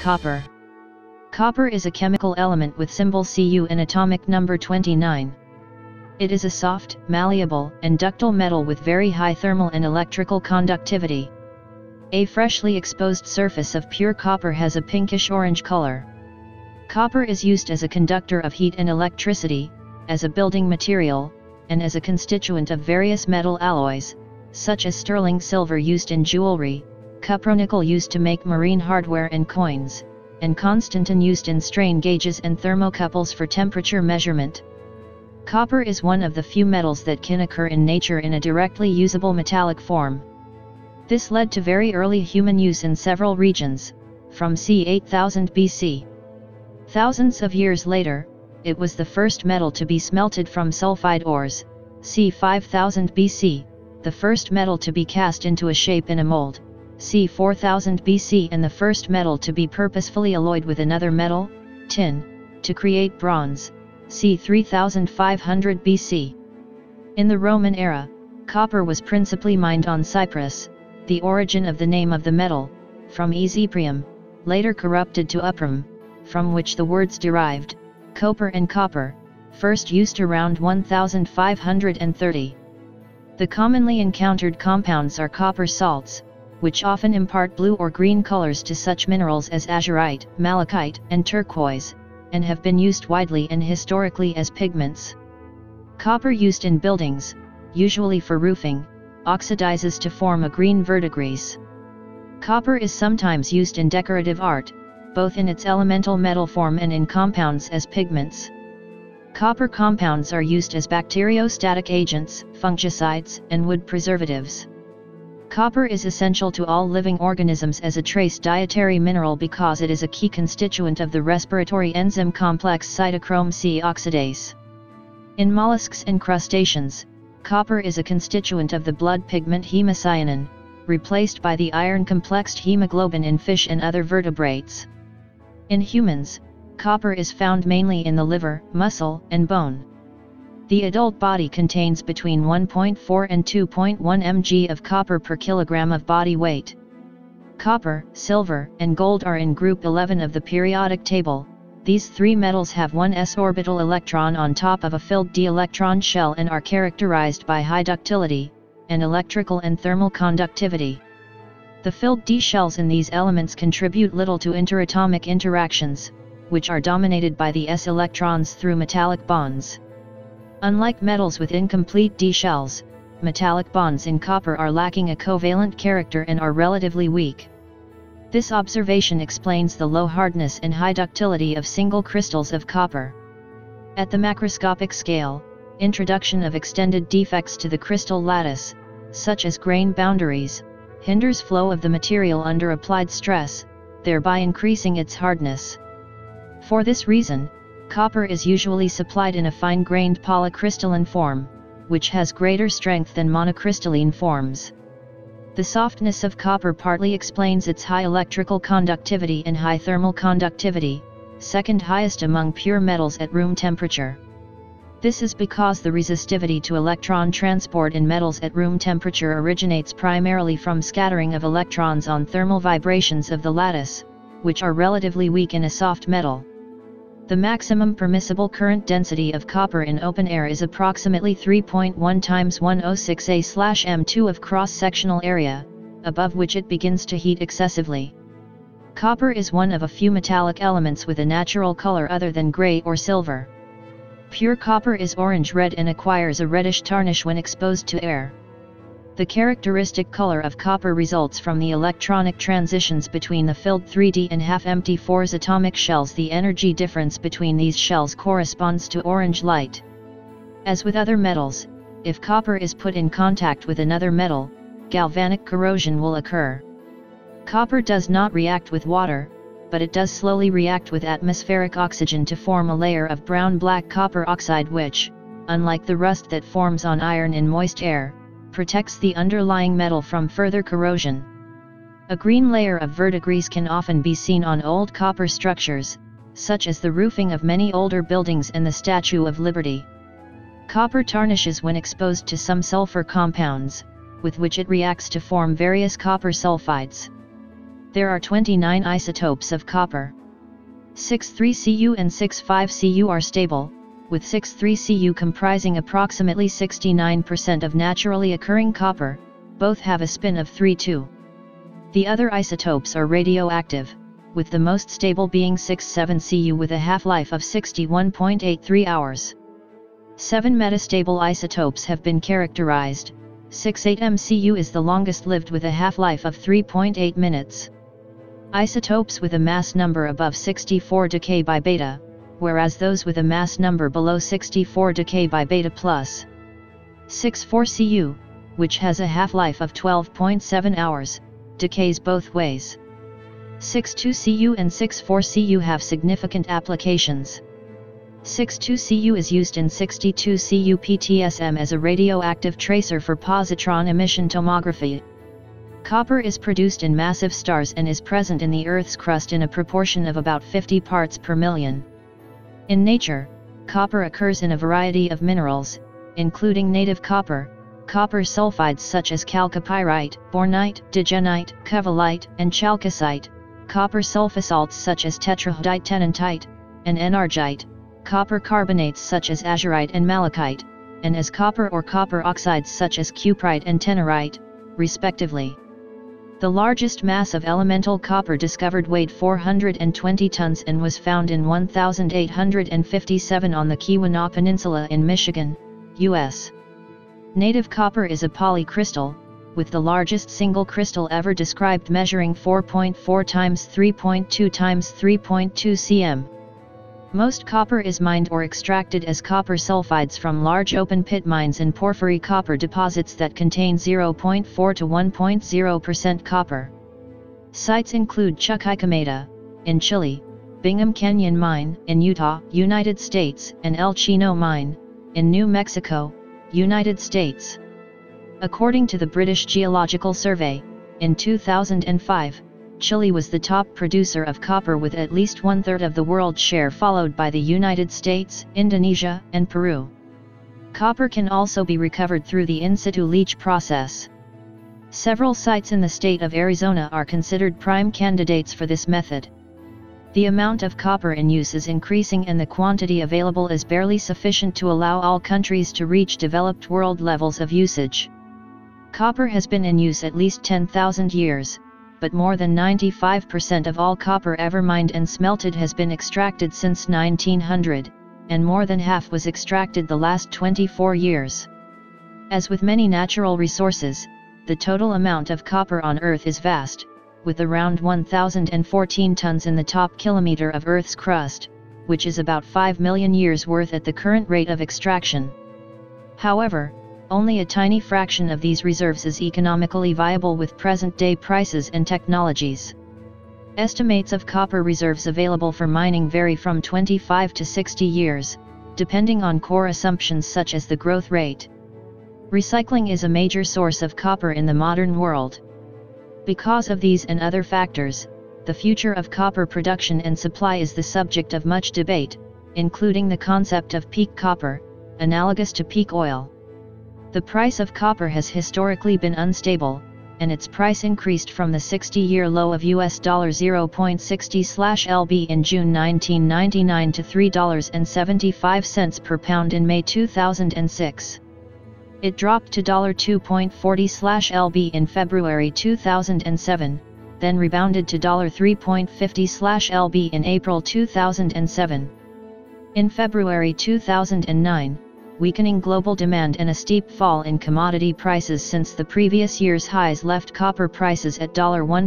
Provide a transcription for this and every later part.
Copper. Copper is a chemical element with symbol Cu and atomic number 29. It is a soft, malleable, and ductile metal with very high thermal and electrical conductivity. A freshly exposed surface of pure copper has a pinkish-orange color. Copper is used as a conductor of heat and electricity, as a building material, and as a constituent of various metal alloys, such as sterling silver used in jewelry, cupronickel used to make marine hardware and coins, and constantan used in strain gauges and thermocouples for temperature measurement. Copper is one of the few metals that can occur in nature in a directly usable metallic form. This led to very early human use in several regions, from c. 8000 BC. Thousands of years later, it was the first metal to be smelted from sulfide ores, c. 5000 BC, the first metal to be cast into a shape in a mold, c. 4000 BC, and the first metal to be purposefully alloyed with another metal, tin, to create bronze, c. 3500 BC. In the Roman era, copper was principally mined on Cyprus, the origin of the name of the metal, from Ypsium, later corrupted to cuprum, from which the words derived, copper and copper, first used around 1530. The commonly encountered compounds are copper salts, which often impart blue or green colors to such minerals as azurite, malachite, and turquoise, and have been used widely and historically as pigments. Copper used in buildings, usually for roofing, oxidizes to form a green verdigris. Copper is sometimes used in decorative art, both in its elemental metal form and in compounds as pigments. Copper compounds are used as bacteriostatic agents, fungicides, and wood preservatives. Copper is essential to all living organisms as a trace dietary mineral because it is a key constituent of the respiratory enzyme complex cytochrome C oxidase. In mollusks and crustaceans, copper is a constituent of the blood pigment hemocyanin, replaced by the iron-complexed hemoglobin in fish and other vertebrates. In humans, copper is found mainly in the liver, muscle, and bone. The adult body contains between 1.4 and 2.1 mg of copper per kilogram of body weight. Copper, silver, and gold are in group 11 of the periodic table. These three metals have one s orbital electron on top of a filled d electron shell and are characterized by high ductility, and electrical and thermal conductivity. The filled d shells in these elements contribute little to interatomic interactions, which are dominated by the s electrons through metallic bonds. Unlike metals with incomplete d shells, metallic bonds in copper are lacking a covalent character and are relatively weak. This observation explains the low hardness and high ductility of single crystals of copper. At the macroscopic scale, introduction of extended defects to the crystal lattice, such as grain boundaries, hinders flow of the material under applied stress, thereby increasing its hardness. For this reason, copper is usually supplied in a fine-grained polycrystalline form, which has greater strength than monocrystalline forms. The softness of copper partly explains its high electrical conductivity and high thermal conductivity, second highest among pure metals at room temperature. This is because the resistivity to electron transport in metals at room temperature originates primarily from scattering of electrons on thermal vibrations of the lattice, which are relatively weak in a soft metal. The maximum permissible current density of copper in open air is approximately 3.1 times 106A/m2 of cross-sectional area, above which it begins to heat excessively. Copper is one of a few metallic elements with a natural color other than gray or silver. Pure copper is orange-red and acquires a reddish tarnish when exposed to air. The characteristic color of copper results from the electronic transitions between the filled 3D and half-empty 4s atomic shells. The energy difference between these shells corresponds to orange light. As with other metals, if copper is put in contact with another metal, galvanic corrosion will occur. Copper does not react with water, but it does slowly react with atmospheric oxygen to form a layer of brown-black copper oxide which, unlike the rust that forms on iron in moist air, protects the underlying metal from further corrosion. A green layer of verdigris can often be seen on old copper structures, such as the roofing of many older buildings and the Statue of Liberty. Copper tarnishes when exposed to some sulfur compounds, with which it reacts to form various copper sulfides. There are 29 isotopes of copper. 6,3Cu and 6,5Cu are stable, with 6,3Cu comprising approximately 69% of naturally occurring copper. Both have a spin of 3,2. The other isotopes are radioactive, with the most stable being 6,7Cu with a half-life of 61.83 hours. 7 metastable isotopes have been characterized. 6,8Mcu is the longest lived with a half-life of 3.8 minutes. Isotopes with a mass number above 64 decay by beta, whereas those with a mass number below 64 decay by beta plus. 6,4Cu, which has a half-life of 12.7 hours, decays both ways. 6,2Cu and 6,4Cu have significant applications. 6,2Cu is used in 62Cu PTSM as a radioactive tracer for positron emission tomography. Copper is produced in massive stars and is present in the Earth's crust in a proportion of about 50 parts per million. In nature, copper occurs in a variety of minerals, including native copper, copper sulfides such as chalcopyrite, bornite, digenite, covellite, and chalcocite, copper sulfosalts such as tetrahydrotennantite, and enargite, copper carbonates such as azurite and malachite, and as copper or copper oxides such as cuprite and tennarite, respectively. The largest mass of elemental copper discovered weighed 420 tons and was found in 1857 on the Keweenaw Peninsula in Michigan, U.S. Native copper is a polycrystal, with the largest single crystal ever described measuring 4.4 times 3.2 times 3.2 cm. Most copper is mined or extracted as copper sulfides from large open-pit mines in porphyry copper deposits that contain 0.4 to 1.0% copper. Sites include Chuquicamata, in Chile, Bingham Canyon Mine, in Utah, United States, and El Chino Mine, in New Mexico, United States. According to the British Geological Survey, in 2005, Chile was the top producer of copper with at least 1/3 of the world's share, followed by the United States, Indonesia, and Peru. Copper can also be recovered through the in-situ leach process. Several sites in the state of Arizona are considered prime candidates for this method. The amount of copper in use is increasing and the quantity available is barely sufficient to allow all countries to reach developed world levels of usage. Copper has been in use at least 10,000 years. But more than 95% of all copper ever mined and smelted has been extracted since 1900, and more than half was extracted the last 24 years. As with many natural resources, the total amount of copper on Earth is vast, with around 1,014 tons in the top kilometer of Earth's crust, which is about 5 million years' worth at the current rate of extraction. However, only a tiny fraction of these reserves is economically viable with present-day prices and technologies. Estimates of copper reserves available for mining vary from 25 to 60 years, depending on core assumptions such as the growth rate. Recycling is a major source of copper in the modern world. Because of these and other factors, the future of copper production and supply is the subject of much debate, including the concept of peak copper, analogous to peak oil. The price of copper has historically been unstable, and its price increased from the 60-year low of US $0.60/lb in June 1999 to $3.75 per pound in May 2006. It dropped to $2.40/lb in February 2007, then rebounded to $3.50/lb in April 2007. In February 2009, weakening global demand and a steep fall in commodity prices since the previous year's highs left copper prices at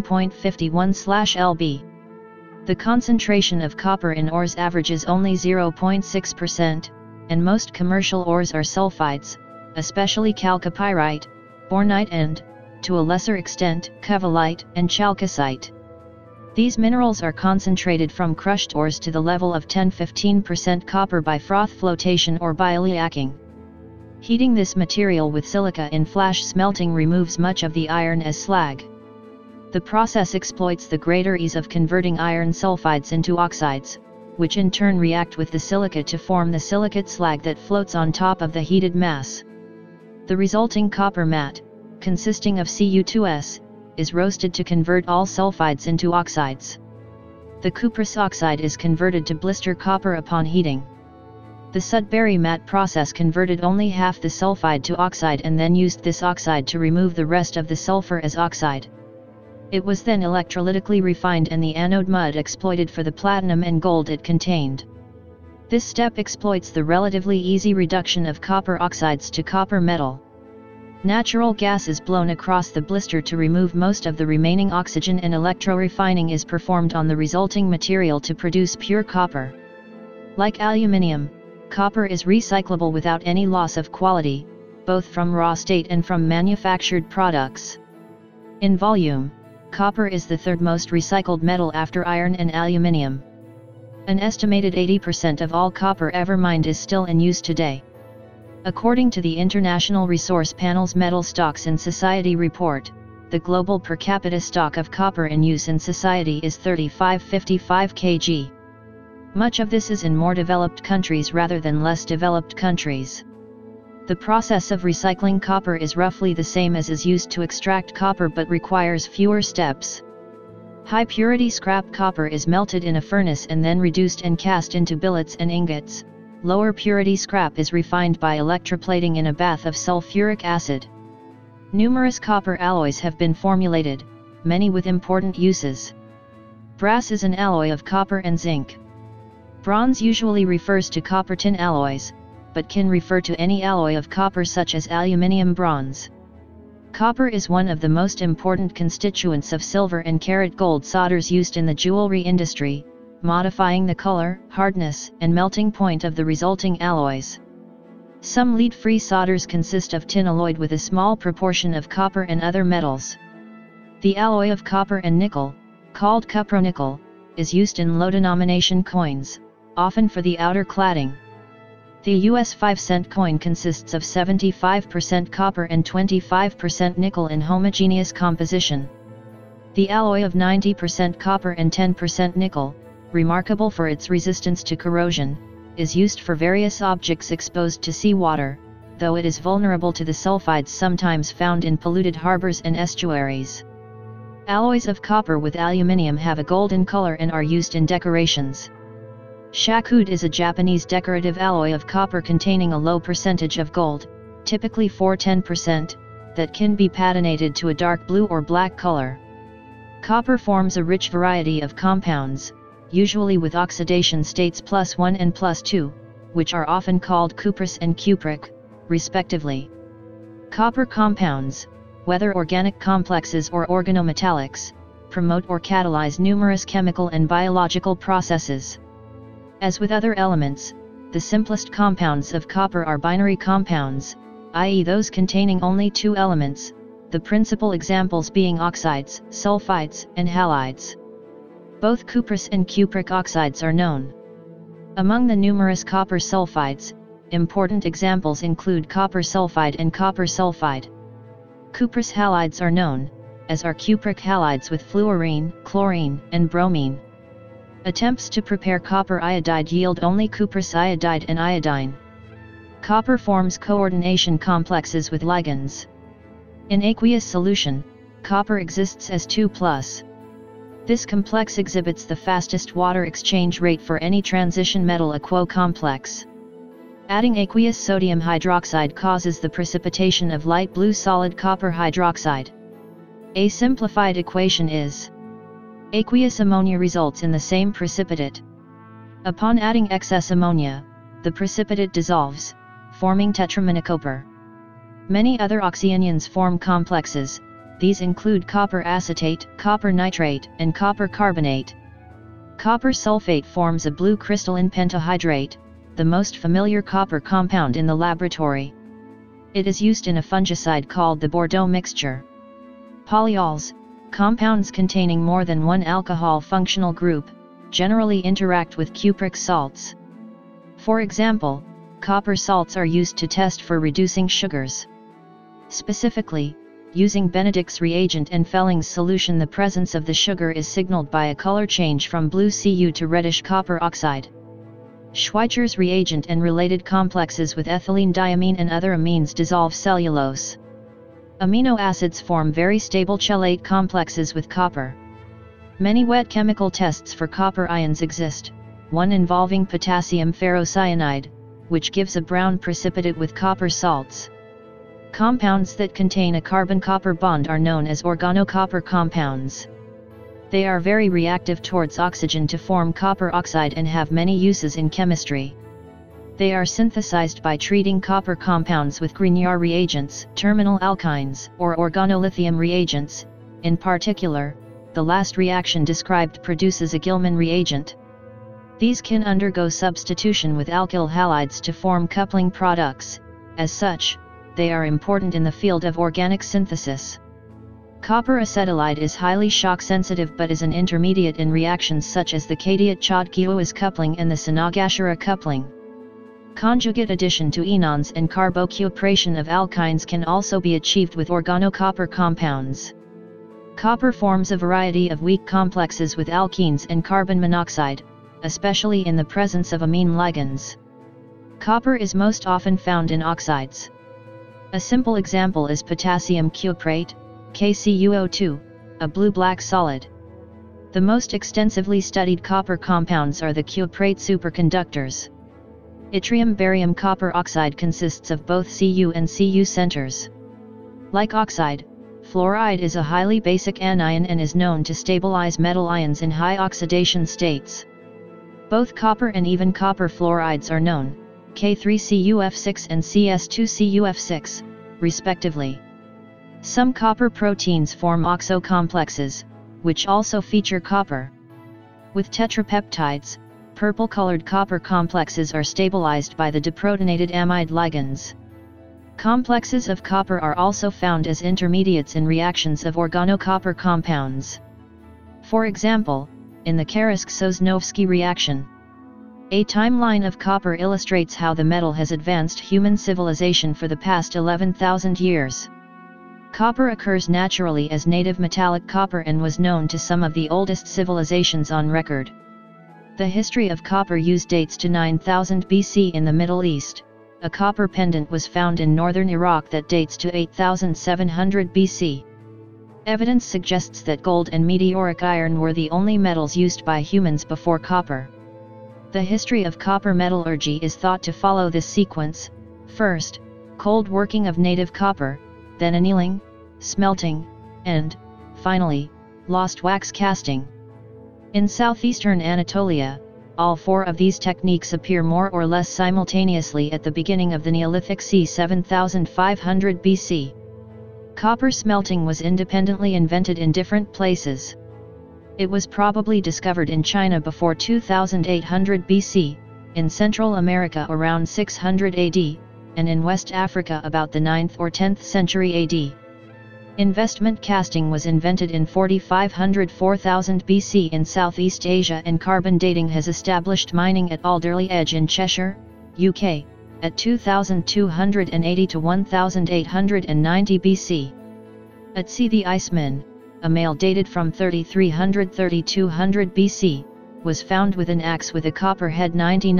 $1.51/lb. The concentration of copper in ores averages only 0.6%, and most commercial ores are sulfides, especially chalcopyrite, bornite and, to a lesser extent, covellite and chalcocite. These minerals are concentrated from crushed ores to the level of 10–15% copper by froth flotation or bioleaching. Heating this material with silica in flash smelting removes much of the iron as slag. The process exploits the greater ease of converting iron sulfides into oxides, which in turn react with the silica to form the silicate slag that floats on top of the heated mass. The resulting copper matte, consisting of Cu2S, is roasted to convert all sulfides into oxides. The cuprous oxide is converted to blister copper upon heating. The Sudbury matte process converted only half the sulfide to oxide and then used this oxide to remove the rest of the sulfur as oxide. It was then electrolytically refined and the anode mud exploited for the platinum and gold it contained. This step exploits the relatively easy reduction of copper oxides to copper metal. Natural gas is blown across the blister to remove most of the remaining oxygen and electro-refining is performed on the resulting material to produce pure copper. Like aluminium, copper is recyclable without any loss of quality, both from raw state and from manufactured products. In volume, copper is the third most recycled metal after iron and aluminium. An estimated 80% of all copper ever mined is still in use today. According to the International Resource Panel's Metal Stocks in Society report, the global per capita stock of copper in use in society is 3555 kg. Much of this is in more developed countries rather than less developed countries. The process of recycling copper is roughly the same as is used to extract copper but requires fewer steps. High-purity scrap copper is melted in a furnace and then reduced and cast into billets and ingots. Lower purity scrap is refined by electroplating in a bath of sulfuric acid. Numerous copper alloys have been formulated, many with important uses. Brass is an alloy of copper and zinc. Bronze usually refers to copper-tin alloys, but can refer to any alloy of copper such as aluminium bronze. Copper is one of the most important constituents of silver and karat gold solders used in the jewelry industry, modifying the color, hardness, and melting point of the resulting alloys. Some lead-free solders consist of tin alloyed with a small proportion of copper and other metals. The alloy of copper and nickel, called cupronickel, is used in low-denomination coins, often for the outer cladding. The US 5-cent coin consists of 75% copper and 25% nickel in homogeneous composition. The alloy of 90% copper and 10% nickel, remarkable for its resistance to corrosion, is used for various objects exposed to seawater, though it is vulnerable to the sulfides sometimes found in polluted harbors and estuaries. Alloys of copper with aluminium have a golden color and are used in decorations. Shakude is a Japanese decorative alloy of copper containing a low percentage of gold, typically 4–10%, that can be patinated to a dark blue or black color. Copper forms a rich variety of compounds, usually with oxidation states +1 and +2, which are often called cuprous and cupric, respectively. Copper compounds, whether organic complexes or organometallics, promote or catalyze numerous chemical and biological processes. As with other elements, the simplest compounds of copper are binary compounds, i.e. those containing only two elements, the principal examples being oxides, sulfides, and halides. Both cuprous and cupric oxides are known. Among the numerous copper sulfides, important examples include copper sulfide and copper sulfide. Cuprous halides are known, as are cupric halides with fluorine, chlorine, and bromine. Attempts to prepare copper iodide yield only cuprous iodide and iodine. Copper forms coordination complexes with ligands. In aqueous solution, copper exists as 2+. This complex exhibits the fastest water exchange rate for any transition metal-aqueous complex. Adding aqueous sodium hydroxide causes the precipitation of light blue solid copper hydroxide. A simplified equation is: aqueous ammonia results in the same precipitate. Upon adding excess ammonia, the precipitate dissolves, forming tetraminocoper. Many other oxyanions form complexes. These include copper acetate, copper nitrate, and copper carbonate. Copper sulfate forms a blue crystalline pentahydrate, the most familiar copper compound in the laboratory. It is used in a fungicide called the Bordeaux mixture. Polyols, compounds containing more than one alcohol functional group, generally interact with cupric salts. For example, copper salts are used to test for reducing sugars. Specifically, using Benedict's reagent and Felling's solution, the presence of the sugar is signaled by a color change from blue Cu to reddish copper oxide. Schweitzer's reagent and related complexes with ethylene diamine and other amines dissolve cellulose. Amino acids form very stable chelate complexes with copper. Many wet chemical tests for copper ions exist, one involving potassium ferrocyanide, which gives a brown precipitate with copper salts. Compounds that contain a carbon-copper bond are known as organocopper compounds. They are very reactive towards oxygen to form copper oxide and have many uses in chemistry. They are synthesized by treating copper compounds with Grignard reagents, terminal alkynes, or organolithium reagents. In particular, the last reaction described produces a Gilman reagent. These can undergo substitution with alkyl halides to form coupling products. As such, they are important in the field of organic synthesis. Copper acetylide is highly shock sensitive but is an intermediate in reactions such as the Cadiot-Chodkiewicz coupling and the Sonogashira coupling. Conjugate addition to enones and carbocupration of alkynes can also be achieved with organocopper compounds. Copper forms a variety of weak complexes with alkenes and carbon monoxide, especially in the presence of amine ligands. Copper is most often found in oxides. A simple example is potassium cuprate, KCuO2, a blue-black solid. The most extensively studied copper compounds are the cuprate superconductors. Yttrium-barium copper oxide consists of both Cu and Cu centers. Like oxide, fluoride is a highly basic anion and is known to stabilize metal ions in high oxidation states. Both copper and even copper fluorides are known, K3CuF6 and CS2CuF6, respectively. Some copper proteins form oxo complexes, which also feature copper. With tetrapeptides, purple-colored copper complexes are stabilized by the deprotonated amide ligands. Complexes of copper are also found as intermediates in reactions of organocopper compounds. For example, in the Karsk-Sosnovsky reaction. A timeline of copper illustrates how the metal has advanced human civilization for the past 11,000 years. Copper occurs naturally as native metallic copper and was known to some of the oldest civilizations on record. The history of copper use dates to 9000 BC in the Middle East. A copper pendant was found in northern Iraq that dates to 8700 BC. Evidence suggests that gold and meteoric iron were the only metals used by humans before copper. The history of copper metallurgy is thought to follow this sequence: first, cold working of native copper, then annealing, smelting, and, finally, lost wax casting. In southeastern Anatolia, all four of these techniques appear more or less simultaneously at the beginning of the Neolithic c. 7500 BC. Copper smelting was independently invented in different places. It was probably discovered in China before 2800 BC, in Central America around 600 AD, and in West Africa about the 9th or 10th century AD. Investment casting was invented in 4500–4000 BC in Southeast Asia, and carbon dating has established mining at Alderley Edge in Cheshire, UK, at 2280 to 1890 BC. At sea, the Iceman, a male dated from 3300–3200 BC, was found with an axe with a copper head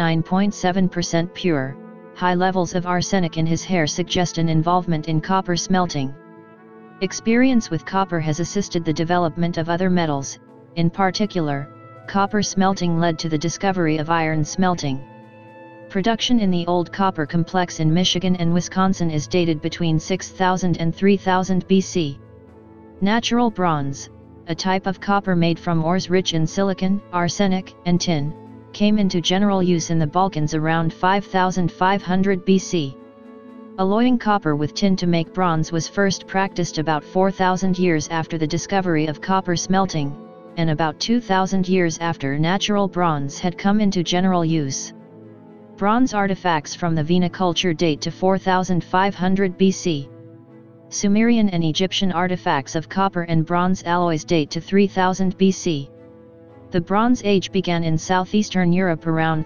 99.7% pure. High levels of arsenic in his hair suggest an involvement in copper smelting. Experience with copper has assisted the development of other metals. In particular, copper smelting led to the discovery of iron smelting. Production in the old copper complex in Michigan and Wisconsin is dated between 6000 and 3000 BC. Natural bronze, a type of copper made from ores rich in silicon, arsenic, and tin, came into general use in the Balkans around 5500 BC. Alloying copper with tin to make bronze was first practiced about 4000 years after the discovery of copper smelting, and about 2000 years after natural bronze had come into general use. Bronze artifacts from the Vina culture date to 4500 BC. Sumerian and Egyptian artifacts of copper and bronze alloys date to 3000 BC. The Bronze Age began in southeastern Europe around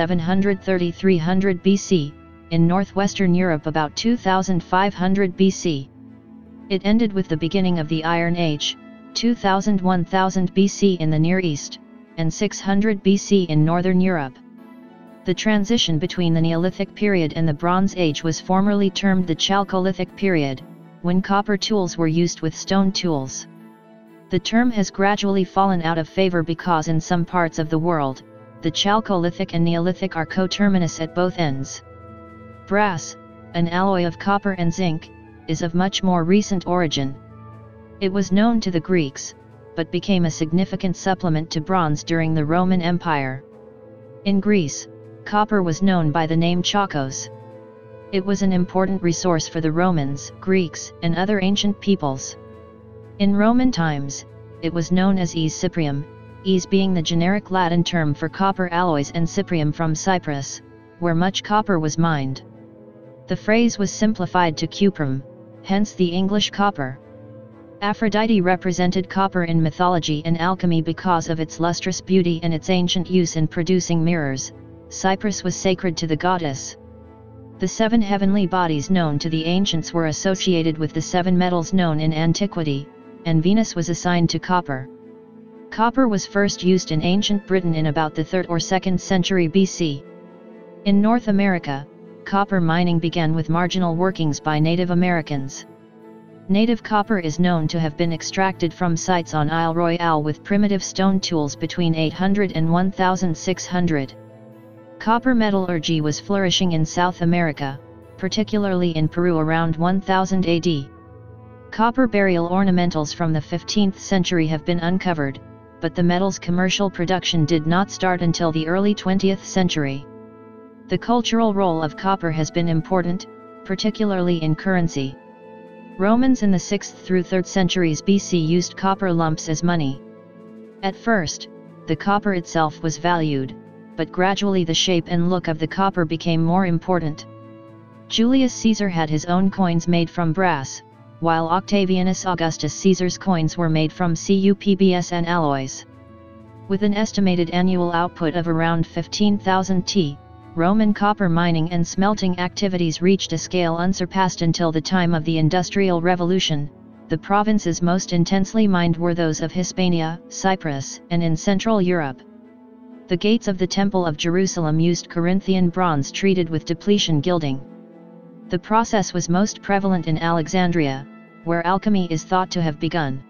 3700–3300 BC, in northwestern Europe about 2500 BC. It ended with the beginning of the Iron Age, 2000–1000 BC in the Near East, and 600 BC in northern Europe. The transition between the Neolithic period and the Bronze Age was formerly termed the Chalcolithic period, when copper tools were used with stone tools. The term has gradually fallen out of favor because in some parts of the world, the Chalcolithic and Neolithic are coterminous at both ends. Brass, an alloy of copper and zinc, is of much more recent origin. It was known to the Greeks, but became a significant supplement to bronze during the Roman Empire. In Greece, copper was known by the name chakos. It was an important resource for the Romans, Greeks, and other ancient peoples. In Roman times, it was known as is cyprium, is being the generic Latin term for copper alloys and cyprium from Cyprus, where much copper was mined. The phrase was simplified to cuprum, hence the English copper. Aphrodite represented copper in mythology and alchemy because of its lustrous beauty and its ancient use in producing mirrors. Cyprus was sacred to the goddess. The 7 heavenly bodies known to the ancients were associated with the 7 metals known in antiquity, and Venus was assigned to copper. Copper was first used in ancient Britain in about the 3rd or 2nd century BC. In North America, copper mining began with marginal workings by Native Americans. Native copper is known to have been extracted from sites on Isle Royale with primitive stone tools between 800 and 1600. Copper metallurgy was flourishing in South America, particularly in Peru around 1000 AD. Copper burial ornamentals from the 15th century have been uncovered, but the metal's commercial production did not start until the early 20th century. The cultural role of copper has been important, particularly in currency. Romans in the 6th through 3rd centuries BC used copper lumps as money. At first, the copper itself was valued, but gradually the shape and look of the copper became more important. Julius Caesar had his own coins made from brass, while Octavianus Augustus Caesar's coins were made from cupbs and alloys. With an estimated annual output of around 15,000 t, Roman copper mining and smelting activities reached a scale unsurpassed until the time of the Industrial Revolution. The provinces most intensely mined were those of Hispania, Cyprus, and in Central Europe. The gates of the Temple of Jerusalem used Corinthian bronze treated with depletion gilding. The process was most prevalent in Alexandria, where alchemy is thought to have begun.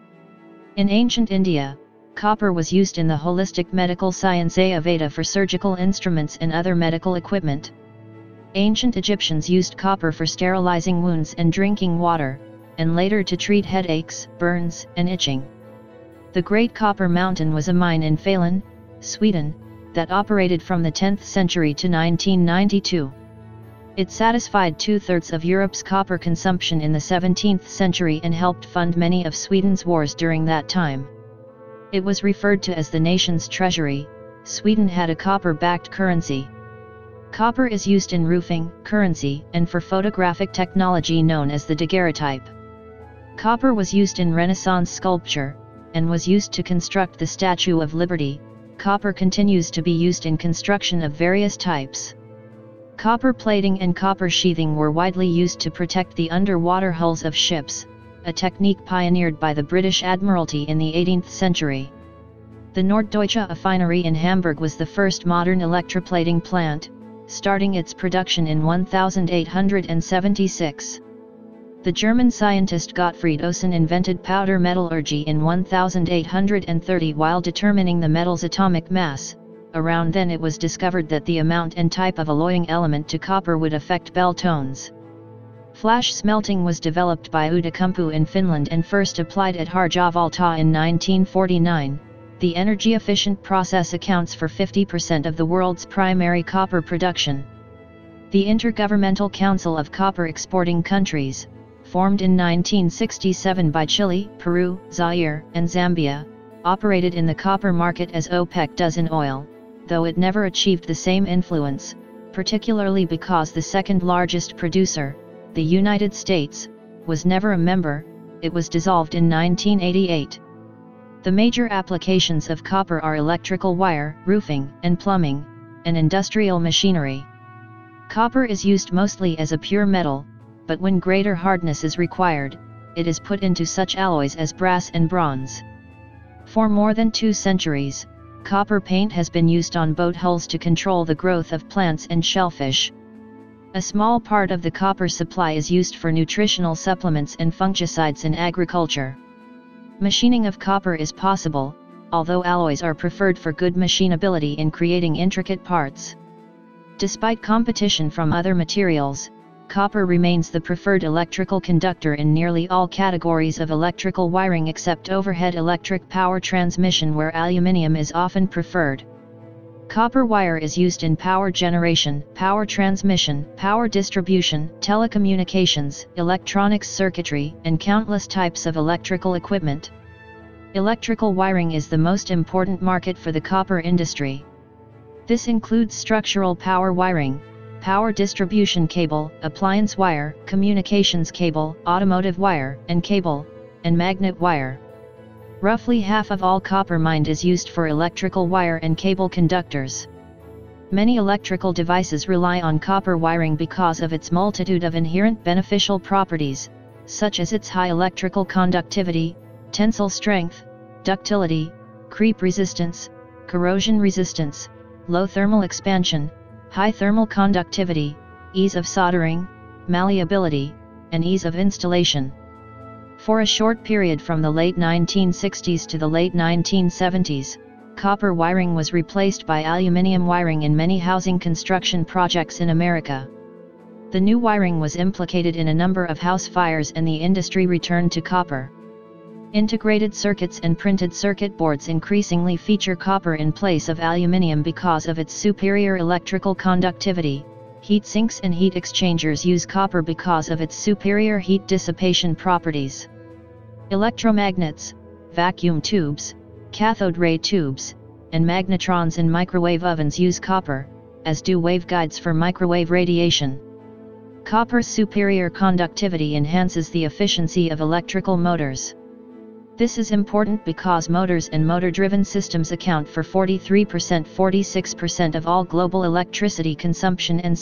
In ancient India, copper was used in the holistic medical science Ayurveda for surgical instruments and other medical equipment. Ancient Egyptians used copper for sterilizing wounds and drinking water, and later to treat headaches, burns, and itching. The Great Copper Mountain was a mine in Falun, Sweden, that operated from the 10th century to 1992. It satisfied 2/3 of Europe's copper consumption in the 17th century and helped fund many of Sweden's wars during that time. It was referred to as the nation's treasury. Sweden had a copper-backed currency. Copper is used in roofing, currency, and for photographic technology known as the daguerreotype. Copper was used in Renaissance sculpture, and was used to construct the Statue of Liberty. Copper continues to be used in construction of various types. Copper plating and copper sheathing were widely used to protect the underwater hulls of ships, a technique pioneered by the British Admiralty in the 18th century. The Norddeutsche Affinerie in Hamburg was the first modern electroplating plant, starting its production in 1876. The German scientist Gottfried Osen invented powder metallurgy in 1830 while determining the metal's atomic mass. Around then it was discovered that the amount and type of alloying element to copper would affect bell tones. Flash smelting was developed by Outokumpu in Finland and first applied at Harjavalta in 1949. The energy-efficient process accounts for 50% of the world's primary copper production. The Intergovernmental Council of Copper Exporting Countries, formed in 1967 by Chile, Peru, Zaire, and Zambia, operated in the copper market as OPEC does in oil, though it never achieved the same influence, particularly because the second largest producer, the United States, was never a member. It was dissolved in 1988. The major applications of copper are electrical wire, roofing and plumbing, and industrial machinery. Copper is used mostly as a pure metal, but when greater hardness is required, it is put into such alloys as brass and bronze. For more than 2 centuries, copper paint has been used on boat hulls to control the growth of plants and shellfish. A small part of the copper supply is used for nutritional supplements and fungicides in agriculture. Machining of copper is possible, although alloys are preferred for good machinability in creating intricate parts. Despite competition from other materials, copper remains the preferred electrical conductor in nearly all categories of electrical wiring except overhead electric power transmission, where aluminium is often preferred. Copper wire is used in power generation, power transmission, power distribution, telecommunications, electronics circuitry, and countless types of electrical equipment. Electrical wiring is the most important market for the copper industry. This includes structural power wiring, power distribution cable, appliance wire, communications cable, automotive wire, and cable, and magnet wire. Roughly half of all copper mined is used for electrical wire and cable conductors. Many electrical devices rely on copper wiring because of its multitude of inherent beneficial properties, such as its high electrical conductivity, tensile strength, ductility, creep resistance, corrosion resistance, low thermal expansion, high thermal conductivity, ease of soldering, malleability, and ease of installation. For a short period from the late 1960s to the late 1970s, copper wiring was replaced by aluminium wiring in many housing construction projects in America. The new wiring was implicated in a number of house fires and the industry returned to copper. Integrated circuits and printed circuit boards increasingly feature copper in place of aluminium because of its superior electrical conductivity. Heat sinks and heat exchangers use copper because of its superior heat dissipation properties. Electromagnets, vacuum tubes, cathode ray tubes, and magnetrons in microwave ovens use copper, as do waveguides for microwave radiation. Copper's superior conductivity enhances the efficiency of electrical motors. This is important because motors and motor-driven systems account for 43%–46% of all global electricity consumption and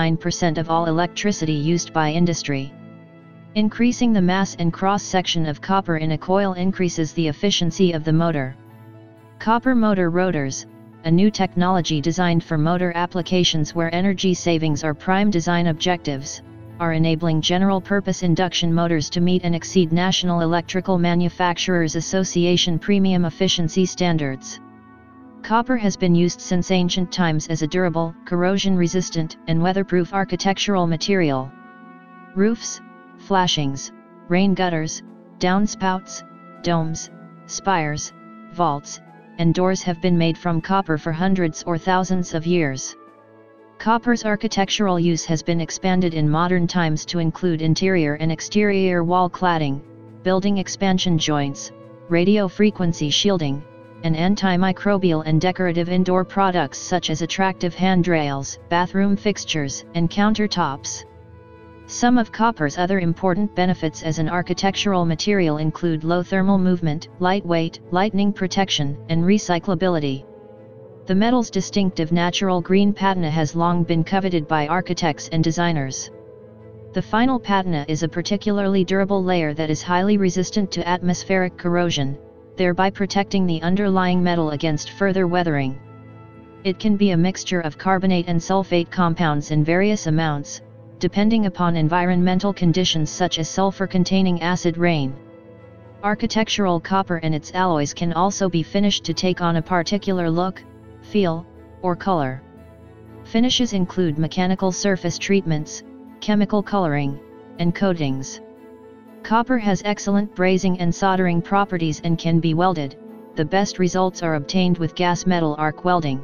69% of all electricity used by industry. Increasing the mass and cross-section of copper in a coil increases the efficiency of the motor. Copper motor rotors, a new technology designed for motor applications where energy savings are prime design objectives, are enabling general-purpose induction motors to meet and exceed National Electrical Manufacturers Association premium efficiency standards. Copper has been used since ancient times as a durable, corrosion-resistant, and weatherproof architectural material. Roofs, flashings, rain gutters, downspouts, domes, spires, vaults, and doors have been made from copper for hundreds or thousands of years. Copper's architectural use has been expanded in modern times to include interior and exterior wall cladding, building expansion joints, radio frequency shielding, and antimicrobial and decorative indoor products such as attractive handrails, bathroom fixtures, and countertops. Some of copper's other important benefits as an architectural material include low thermal movement, lightweight, lightning protection, and recyclability. The metal's distinctive natural green patina has long been coveted by architects and designers. The final patina is a particularly durable layer that is highly resistant to atmospheric corrosion, thereby protecting the underlying metal against further weathering. It can be a mixture of carbonate and sulfate compounds in various amounts, depending upon environmental conditions such as sulfur-containing acid rain. Architectural copper and its alloys can also be finished to take on a particular look, feel, or color. Finishes include mechanical surface treatments, chemical coloring, and coatings. Copper has excellent brazing and soldering properties and can be welded. The best results are obtained with gas metal arc welding.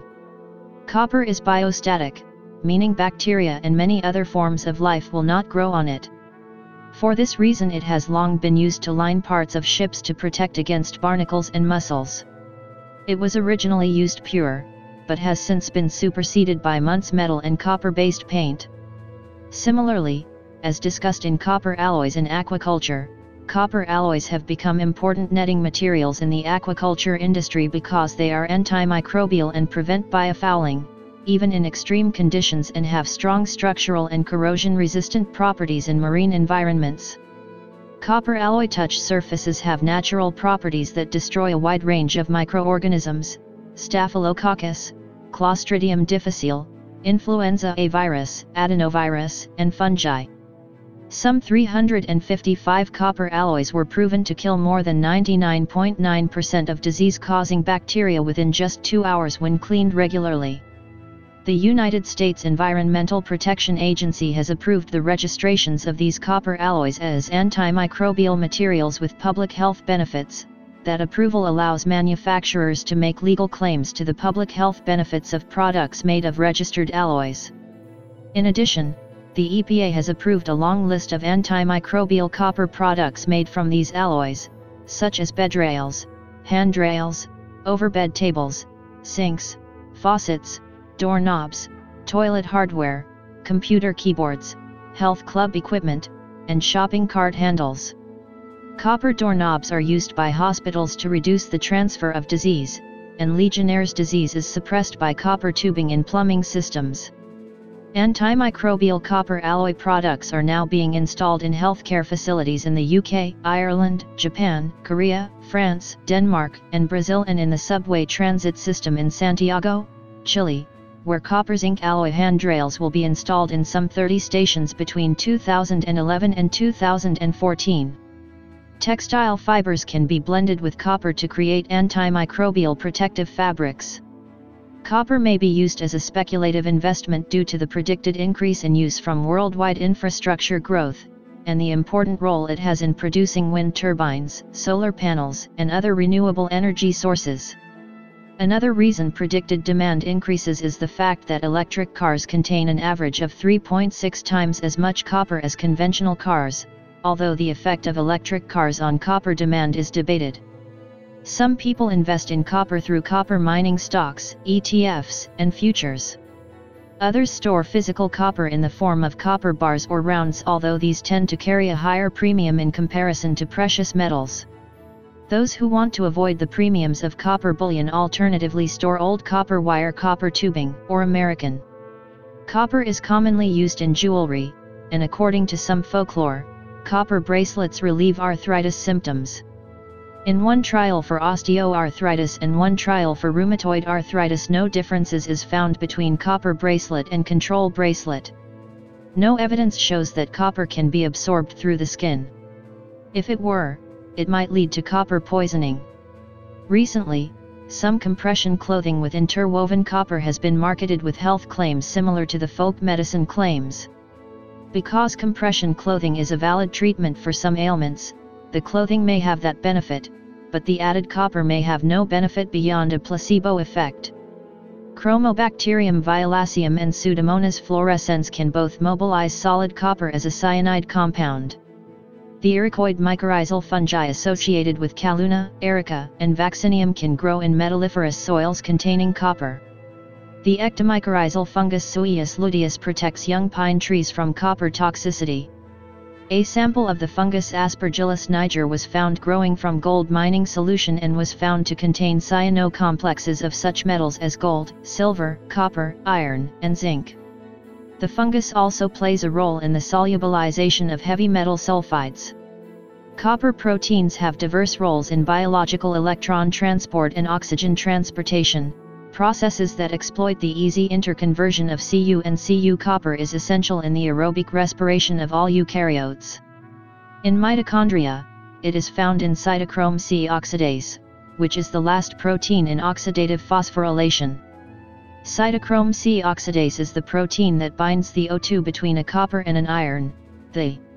Copper is biostatic, meaning bacteria and many other forms of life will not grow on it. For this reason it has long been used to line parts of ships to protect against barnacles and mussels. It was originally used pure, but has since been superseded by Muntz metal and copper-based paint. Similarly, as discussed in copper alloys in aquaculture, copper alloys have become important netting materials in the aquaculture industry because they are antimicrobial and prevent biofouling, even in extreme conditions, and have strong structural and corrosion-resistant properties in marine environments. Copper alloy touch surfaces have natural properties that destroy a wide range of microorganisms: Staphylococcus, Clostridium difficile, influenza A virus, adenovirus, and fungi. Some 355 copper alloys were proven to kill more than 99.9% of disease-causing bacteria within just 2 hours when cleaned regularly. The United States Environmental Protection Agency has approved the registrations of these copper alloys as antimicrobial materials with public health benefits. That approval allows manufacturers to make legal claims to the public health benefits of products made of registered alloys. In addition, the EPA has approved a long list of antimicrobial copper products made from these alloys, such as bedrails, handrails, overbed tables, sinks, faucets, doorknobs, toilet hardware, computer keyboards, health club equipment, and shopping cart handles. Copper doorknobs are used by hospitals to reduce the transfer of disease, and Legionnaire's disease is suppressed by copper tubing in plumbing systems. Antimicrobial copper alloy products are now being installed in healthcare facilities in the UK, Ireland, Japan, Korea, France, Denmark, and Brazil, and in the subway transit system in Santiago, Chile, where copper zinc alloy handrails will be installed in some 30 stations between 2011 and 2014. Textile fibers can be blended with copper to create antimicrobial protective fabrics. Copper may be used as a speculative investment due to the predicted increase in use from worldwide infrastructure growth, and the important role it has in producing wind turbines, solar panels, and other renewable energy sources. Another reason predicted demand increases is the fact that electric cars contain an average of 3.6 times as much copper as conventional cars, although the effect of electric cars on copper demand is debated. Some people invest in copper through copper mining stocks, ETFs, and futures. Others store physical copper in the form of copper bars or rounds, although these tend to carry a higher premium in comparison to precious metals. Those who want to avoid the premiums of copper bullion alternatively store old copper wire, copper tubing, or American. Copper is commonly used in jewelry, and according to some folklore, copper bracelets relieve arthritis symptoms. In one trial for osteoarthritis and one trial for rheumatoid arthritis, no differences is found between copper bracelet and control bracelet. No evidence shows that copper can be absorbed through the skin. If it were, it might lead to copper poisoning. Recently, some compression clothing with interwoven copper has been marketed with health claims similar to the folk medicine claims. Because compression clothing is a valid treatment for some ailments, the clothing may have that benefit, but the added copper may have no benefit beyond a placebo effect. Chromobacterium violaceum and Pseudomonas fluorescens can both mobilize solid copper as a cyanide compound. The ericoid mycorrhizal fungi associated with Calluna, erica, and vaccinium can grow in metalliferous soils containing copper. The ectomycorrhizal fungus Suius luteus protects young pine trees from copper toxicity. A sample of the fungus Aspergillus niger was found growing from gold mining solution and was found to contain cyanocomplexes of such metals as gold, silver, copper, iron, and zinc. The fungus also plays a role in the solubilization of heavy metal sulfides. Copper proteins have diverse roles in biological electron transport and oxygen transportation. Processes that exploit the easy interconversion of Cu and Cu. Copper is essential in the aerobic respiration of all eukaryotes. In mitochondria, it is found in cytochrome C oxidase, which is the last protein in oxidative phosphorylation. Cytochrome C oxidase is the protein that binds the O2 between a copper and an iron. The